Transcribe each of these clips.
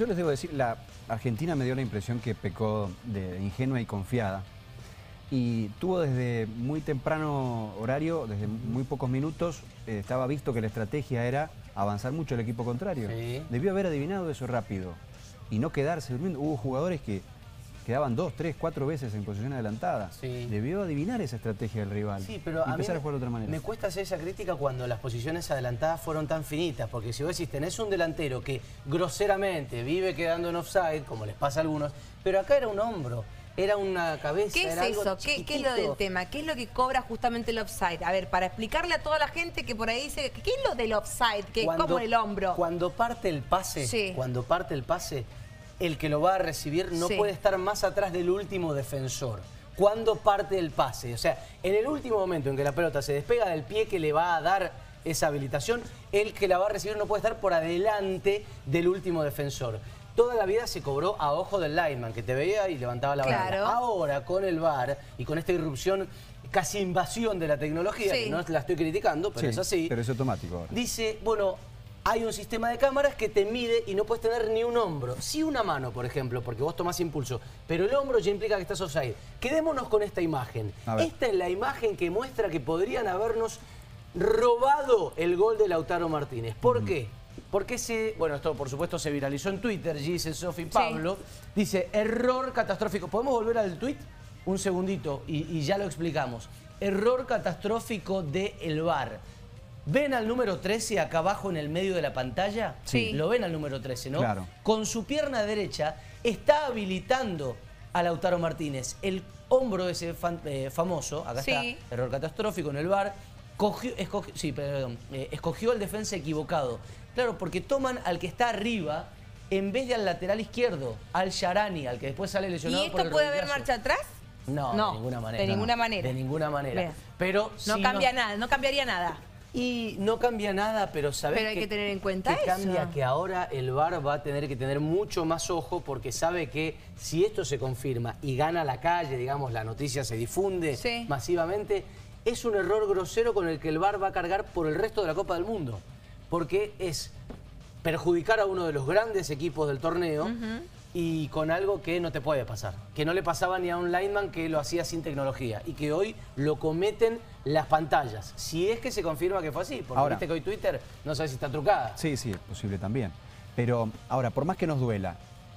Yo les debo decir, la Argentina me dio la impresión que pecó de ingenua y confiada. Y tuvo desde muy temprano horario, desde muy pocos minutos, estaba visto que la estrategia era avanzar mucho el equipo contrario. Sí. Debió haber adivinado eso rápido y no quedarse durmiendo. Hubo jugadores que quedaban 2, 3, 4 veces en posición adelantada. Sí. Debió adivinar esa estrategia del rival. Sí, pero y a mí empezar a jugar de otra manera. me cuesta hacer esa crítica cuando las posiciones adelantadas fueron tan finitas, porque si vos decís, tenés un delantero que groseramente vive quedando en offside, como les pasa a algunos, pero acá era un hombro, era una cabeza, ¿Qué es era algo eso? ¿Qué es lo del tema? ¿Qué es lo que cobra justamente el offside? A ver, para explicarle a toda la gente que por ahí dice, ¿qué es lo del offside? ¿Qué es como el hombro? Cuando parte el pase, Sí. el que lo va a recibir no Sí. puede estar más atrás del último defensor. Cuando parte el pase, o sea, en el último momento en que la pelota se despega del pie que le va a dar esa habilitación, el que la va a recibir no puede estar por adelante del último defensor. Toda la vida se cobró a ojo del lineman, que te veía y levantaba la bandera. Claro. Ahora, con el VAR y con esta irrupción, casi invasión de la tecnología, Sí. que no la estoy criticando, pero Sí, es así. pero es automático ahora. Dice, bueno, hay un sistema de cámaras que te mide y no puedes tener ni un hombro. Sí una mano, por ejemplo, porque vos tomás impulso, pero el hombro ya implica que estás offside. Quedémonos con esta imagen. A ver. Esta es la imagen que muestra que podrían habernos robado el gol de Lautaro Martínez. ¿Por qué? Porque bueno, esto por supuesto se viralizó en Twitter, Gise, Sofi, Pablo. Dice, error catastrófico. ¿Podemos volver al tweet? Un segundito y ya lo explicamos. Error catastrófico del VAR. ¿Ven al número 13 acá abajo en el medio de la pantalla? Sí. Lo ven al número 13, ¿no? Claro. Con su pierna derecha está habilitando a Lautaro Martínez. El hombro ese famoso, acá Sí. está, error catastrófico en el VAR, escogió al defensa equivocado. Claro, porque toman al que está arriba en vez de al lateral izquierdo, al Sharani, al que después sale lesionado ¿Y por esto el puede haber rodillazo. marcha atrás? No, No, de ninguna manera. de ninguna manera. De ninguna manera. Bien. Pero No sí cambia nada, no cambiaría nada. Y no cambia nada, pero ¿sabés Pero hay que tener en cuenta que eso. cambia? Que ahora el VAR va a tener que tener mucho más ojo porque sabe que si esto se confirma y gana la calle, digamos, la noticia se difunde Sí. masivamente, es un error grosero con el que el VAR va a cargar por el resto de la Copa del Mundo. Porque es perjudicar a uno de los grandes equipos del torneo y con algo que no te puede pasar. Que no le pasaba ni a un lineman que lo hacía sin tecnología y que hoy lo cometen las pantallas. Si es que se confirma que fue así, porque Ahora, viste que hoy Twitter no sabe si está trucada. Sí, sí, es posible también. Pero ahora, por más que nos duela,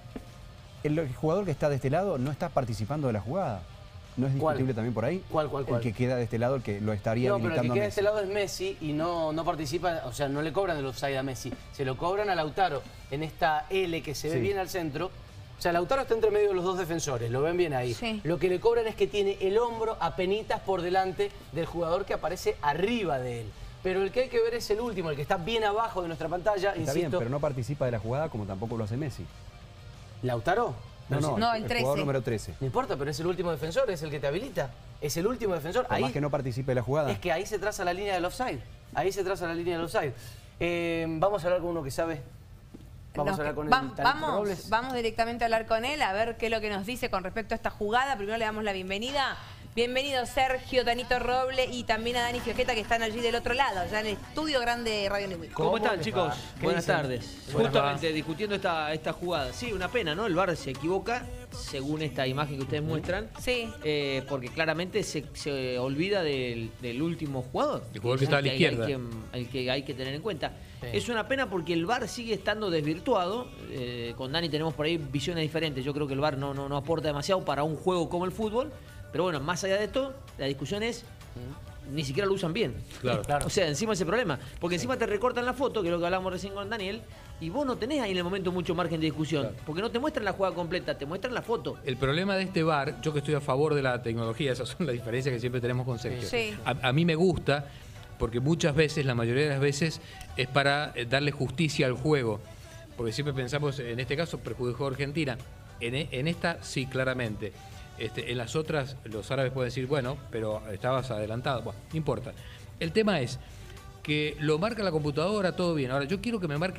el jugador que está de este lado no está participando de la jugada. ¿No es discutible ¿Cuál? también por ahí? ¿Cuál? El que queda de este lado, el que lo estaría No, pero el que habilitando queda a de este Messi. lado es Messi y no participa, o sea, no le cobran el offside a Messi, se lo cobran a Lautaro en esta L que se ve Sí. bien al centro. O sea, Lautaro está entre medio de los dos defensores, lo ven bien ahí. Sí. Lo que le cobran es que tiene el hombro apenitas por delante del jugador que aparece arriba de él. Pero el que hay que ver es el último, el que está bien abajo de nuestra pantalla, Está insisto. bien, pero no participa de la jugada como tampoco lo hace Messi. ¿Lautaro? No, Pero no, si- No, el el 13. jugador número 13. No importa, pero es el último defensor, es el que te habilita. Es el último defensor. Por Ahí más que no participe de la jugada. es que ahí se traza la línea del offside. Ahí se traza la línea del offside. Vamos a hablar con uno que sabe. Vamos a hablar con el Tanito Robles. Vamos directamente a hablar con él, a ver qué es lo que nos dice con respecto a esta jugada. Primero le damos la bienvenida. Bienvenido Sergio, Tanito Roble y también a Dani Fiojeta que están allí del otro lado, ya en el estudio grande de Radio Newell. ¿Cómo están, te chicos? va? ¿Qué Buenas dicen? tardes. Buenas Justamente discutiendo esta jugada. Sí, una pena, ¿no? El VAR se equivoca, según esta imagen que ustedes muestran, Sí. porque claramente se olvida del último jugador. El jugador que está a la izquierda. El que hay que tener en cuenta. Sí. Es una pena porque el VAR sigue estando desvirtuado. Con Dani tenemos por ahí visiones diferentes. Yo creo que el VAR no aporta demasiado para un juego como el fútbol. Pero bueno, más allá de esto, la discusión es, ni siquiera lo usan bien. Claro. Claro. O sea, encima ese problema. Porque encima te recortan la foto, que es lo que hablamos recién con Daniel, y vos no tenés ahí en el momento mucho margen de discusión. Claro. Porque no te muestran la jugada completa, te muestran la foto. El problema de este VAR, yo que estoy a favor de la tecnología, esas son las diferencias que siempre tenemos con Sergio. Sí. A mí me gusta porque muchas veces, la mayoría de las veces, es para darle justicia al juego. Porque siempre pensamos, en este caso, perjudicó a Argentina. En esta, sí, claramente. En las otras, los árabes pueden decir, bueno, pero estabas adelantado. Bueno, no importa. El tema es que lo marca la computadora, todo bien. Ahora, yo quiero que me marque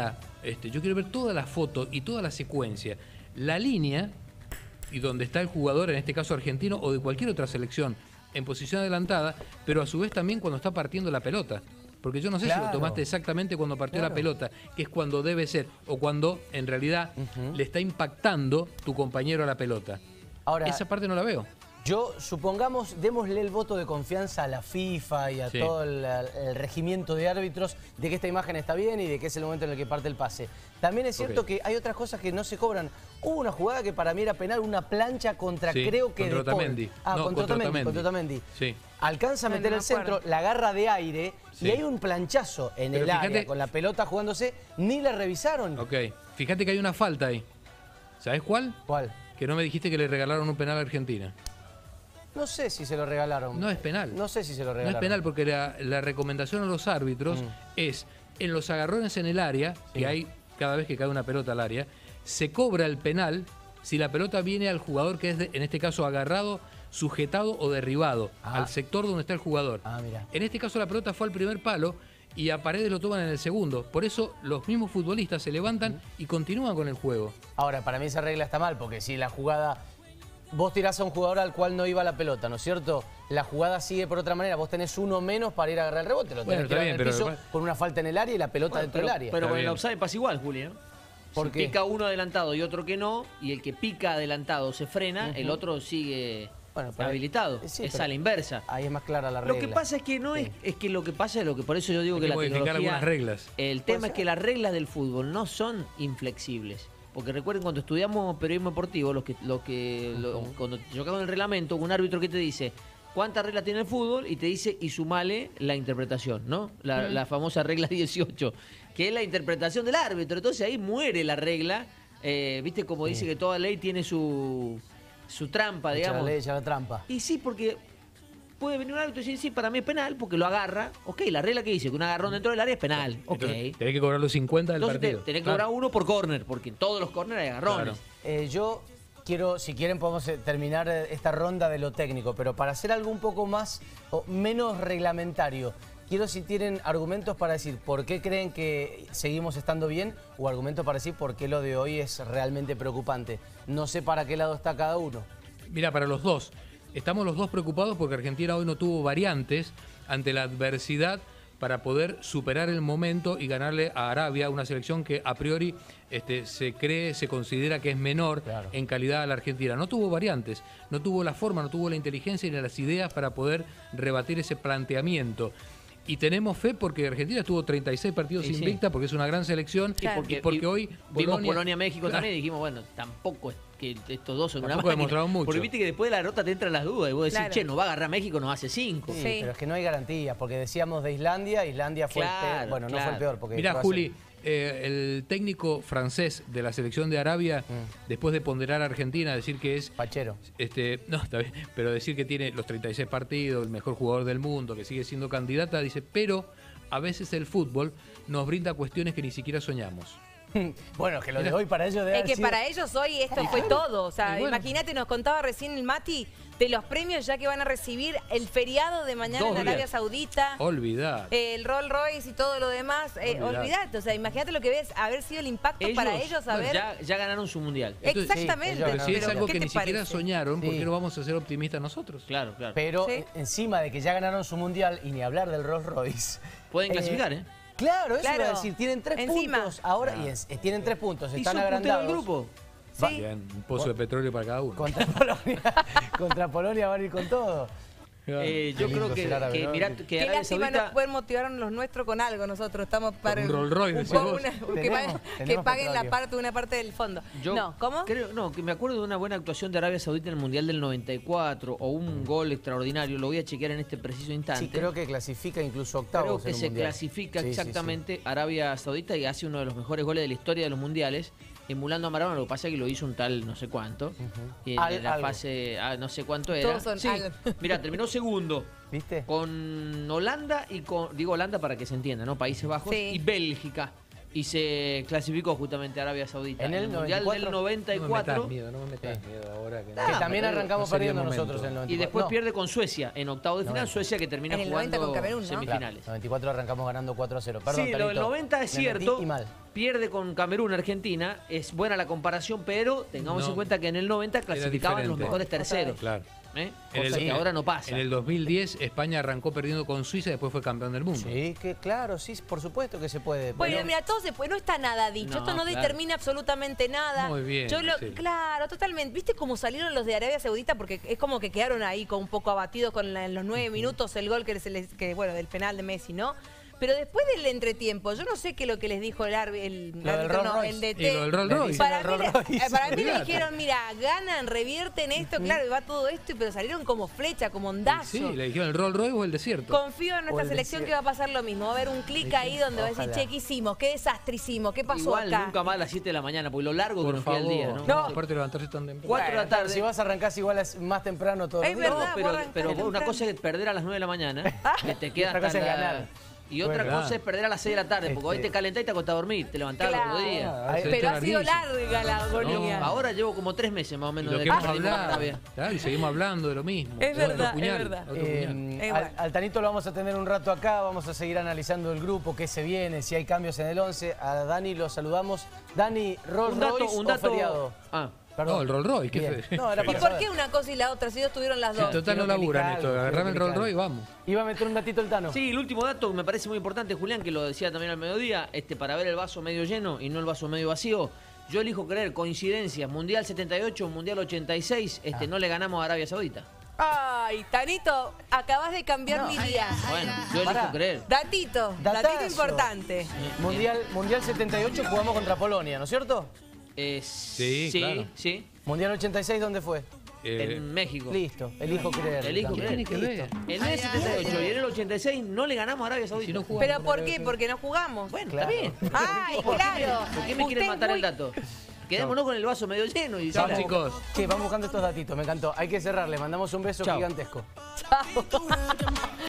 yo quiero ver toda la foto y toda la secuencia. La línea, y donde está el jugador, en este caso argentino, o de cualquier otra selección, en posición adelantada, pero a su vez también cuando está partiendo la pelota. Porque yo no sé si lo tomaste exactamente cuando partió la pelota, que es cuando debe ser, o cuando en realidad le está impactando tu compañero a la pelota. Ahora, esa parte no la veo. Yo, supongamos, démosle el voto de confianza a la FIFA y a todo el regimiento de árbitros de que esta imagen está bien y de que es el momento en el que parte el pase. También es cierto que hay otras cosas que no se cobran. Hubo una jugada que para mí era penal, una plancha contra, creo que contra de Paul. Otamendi. Contra Otamendi. Sí. Alcanza a meter el centro, la agarra de aire y hay un planchazo en el área con la pelota jugándose, ni la revisaron. Ok, fíjate que hay una falta ahí. ¿Sabes cuál? ¿Cuál? Que no me dijiste que le regalaron un penal a Argentina. No sé si se lo regalaron. No es penal. No sé si se lo regalaron. No es penal porque la recomendación a los árbitros es, en los agarrones en el área, que hay cada vez que cae una pelota al área, se cobra el penal si la pelota viene al jugador que es, en este caso, agarrado, sujetado o derribado, al sector donde está el jugador. Mira. En este caso la pelota fue al primer palo y a Paredes lo toman en el segundo. Por eso los mismos futbolistas se levantan y continúan con el juego. Ahora, para mí esa regla está mal, porque si la jugada... Vos tirás a un jugador al cual no iba la pelota, ¿no es cierto? La jugada sigue por otra manera, vos tenés uno menos para ir a agarrar el rebote, lo tenés que tirar en el piso con una falta en el área y la pelota dentro del área. Pero con el offside pasa igual, Julio. ¿Por qué? Pica uno adelantado y otro que no, y el que pica adelantado se frena, el otro sigue habilitado. Es a la inversa. Ahí es más clara la regla. Lo que pasa es que no es que lo que pasa es lo que por eso yo digo que la modificar tecnología, algunas reglas. El tema es que las reglas del fútbol no son inflexibles. Porque recuerden, cuando estudiamos periodismo deportivo, cuando yo hago el reglamento, un árbitro que te dice cuántas reglas tiene el fútbol y te dice y sumale la interpretación, ¿no? La famosa regla 18, que es la interpretación del árbitro. Entonces ahí muere la regla. ¿Viste? Como dice que toda ley tiene su trampa, digamos. La ley ya la trampa. Y sí, porque puede venir un árbitro y decir, sí, para mí es penal, porque lo agarra. Ok, la regla que dice que un agarrón dentro del área es penal. Ok. Entonces, tenés que cobrar los 50 del Entonces partido. tenés que cobrar uno por córner, porque en todos los córneres hay agarrones. Yo quiero, si quieren podemos terminar esta ronda de lo técnico, pero para hacer algo un poco más o menos reglamentario, quiero si tienen argumentos para decir por qué creen que seguimos estando bien o argumentos para decir por qué lo de hoy es realmente preocupante. No sé para qué lado está cada uno. Mira, para los dos. Estamos los dos preocupados porque Argentina hoy no tuvo variantes ante la adversidad para poder superar el momento y ganarle a Arabia, una selección que a priori se considera que es menor en calidad a la Argentina. No tuvo variantes, no tuvo la forma, no tuvo la inteligencia ni las ideas para poder rebatir ese planteamiento. Y tenemos fe porque Argentina estuvo 36 partidos invicta, porque es una gran selección. Y porque hoy vimos Polonia-México también y dijimos, bueno, tampoco es que estos dos son una máquina. Demostraron mucho. Porque viste que después de la derrota te entran las dudas y vos decís, che, nos va a agarrar México, nos hace 5. Sí, pero es que no hay garantías, porque decíamos de Islandia fue el peor. Bueno, no fue el peor. Porque mirá, Juli, el técnico francés de la selección de Arabia, después de ponderar a Argentina, decir que es... Pachero. No, está bien, pero decir que tiene los 36 partidos, el mejor jugador del mundo, que sigue siendo candidata, dice, pero a veces el fútbol nos brinda cuestiones que ni siquiera soñamos. Bueno, que lo de hoy para ellos debe Es que para ellos hoy esto fue todo. O sea, imagínate, nos contaba recién el Mati de los premios ya que van a recibir el feriado de mañana en Arabia Saudita. Olvidate. El Rolls Royce y todo lo demás. Olvidate. O sea, imagínate lo que ves, haber sido el impacto para ellos. Ya ganaron su mundial. Exactamente. Pero si es algo que ni siquiera soñaron, ¿por qué no vamos a ser optimistas nosotros? Claro. Pero encima de que ya ganaron su mundial y ni hablar del Rolls Royce. Pueden clasificar, ¿eh? Claro, eso iba a decir, tienen 3 puntos ahora y tienen 3 puntos, están agrandados. ¿Y del grupo? Sí. Un pozo de petróleo para cada uno. Contra Polonia van a ir con todo. Yo creo que mirá, que qué Arabia lástima Saudita... no poder motivar a los nuestros con algo. Nosotros estamos para un Rolls Royce, que paguen una parte del fondo. ¿Cómo? Que me acuerdo de una buena actuación de Arabia Saudita en el Mundial del 94 o un gol extraordinario. Lo voy a chequear en este preciso instante. Sí, creo que clasifica incluso octavos. Creo que se clasifica exactamente Arabia Saudita y hace uno de los mejores goles de la historia de los mundiales, emulando a Maradona. Lo que pasa es que lo hizo un tal no sé cuánto. Y en la fase no sé cuánto era. Mira, terminó segundo. ¿Viste? Con Holanda y digo Holanda para que se entienda, ¿no? Países Bajos y Bélgica. Y se clasificó justamente Arabia Saudita. En el Mundial del 94. No me metas miedo ahora. Que también arrancamos perdiendo nosotros en el 94. Y después pierde con Suecia en octavos de final. Suecia que termina jugando con Camerún, ¿no? semifinales. En el 94 arrancamos ganando 4-0. Perdón, sí, lo del 90 es cierto. Pierde con Camerún, Argentina. Es buena la comparación, pero tengamos en cuenta que en el 90 clasificaban los mejores terceros. Claro. Cosa que ahora no pasa. En el 2010 España arrancó perdiendo con Suiza y después fue campeón del mundo. Sí, que claro, sí, por supuesto que se puede. Bueno, mira, todo se puede, no está nada dicho, No, esto no claro. determina absolutamente nada. Muy bien, sí. Claro, totalmente. ¿Viste cómo salieron los de Arabia Saudita? Porque es como que quedaron ahí con un poco abatidos con en los 9 minutos el gol bueno, del penal de Messi, ¿no? Pero después del entretiempo, yo no sé qué es lo que les dijo el árbitro, no, el DT. Y lo del Rolls Royce. Para mí, para mí le Olvídate. dijeron, mira, ganan, revierten esto, claro, y va todo esto, pero salieron como flecha, como ondazo. Sí, le dijeron el Rolls Royce o el desierto. Confío en O nuestra el selección desierto. que va a pasar lo mismo. Va a haber un clic ahí donde va a decir, Ojalá. che, ¿qué hicimos? ¿Qué desastre hicimos? ¿Qué pasó Igual acá? nunca más a las 7 de la mañana, porque lo largo que Por nos queda favor. el día, ¿no? No. Aparte de levantarse tan temprano. 4 de la tarde. Si vas a arrancar igual más temprano todo Es el día. verdad. No, vos pero arrancás una temprano. cosa es perder a las 9 de la mañana, que te queda otra cosa hasta es ganar. Y otra Bueno. cosa es perder a las 6 de la tarde, porque hoy te calentás y te acostás a dormir, te levantás Claro. al otro día. Ahí- Se Pero está ha sido larguísimo. larga la agonía. Ahora llevo como 3 meses más o Y menos lo de que hemos perdimos con hablado. Arabia. Claro, y seguimos hablando de lo mismo. Es Otro verdad, es puñal, verdad. otro puñal. Igual. Al Tanito lo vamos a tener un rato acá, vamos a seguir analizando el grupo, qué se viene, si hay cambios en el 11. A Dani lo saludamos. Dani, Rolls Royce o feriado. Ah, No, el Rolls Royce. ¿qué Bien. fue? No, era ¿Y para por saber. qué una cosa y la otra? Si dos tuvieron las dos. Total no quiero que laburan elija esto. algo, Agarrame el quiero que Rolls elija Royce y vamos. Iba a meter un datito el Tano. sí, el último dato que me parece muy importante, Julián, que lo decía también al mediodía, para ver el vaso medio lleno y no el vaso medio vacío. Yo elijo creer coincidencias, Mundial 78, Mundial 86, no le ganamos a Arabia Saudita. Ay, Tanito, acabas de cambiar mi día. Bueno, yo elijo Pará. creer. Datito, Datazo. datito importante. Mundial 78 jugamos contra Polonia, ¿no es cierto? Sí, sí, claro. sí, Mundial 86, ¿dónde fue? en México. Listo, elijo creer. Elijo también. creer. tiene que ver? En el 78 y en el 86 no le ganamos a Arabia Saudita. Si no jugamos ¿Pero por con qué? Arabia Porque no jugamos. Bueno, Claro. está bien. Ay, claro. ¿Por qué me quieren Usted matar muy- el dato? Quedémonos con el vaso medio lleno y Chao, ya. chicos. Che, vamos buscando estos datitos, me encantó. Hay que cerrar, le mandamos un beso Chao. gigantesco. Chao.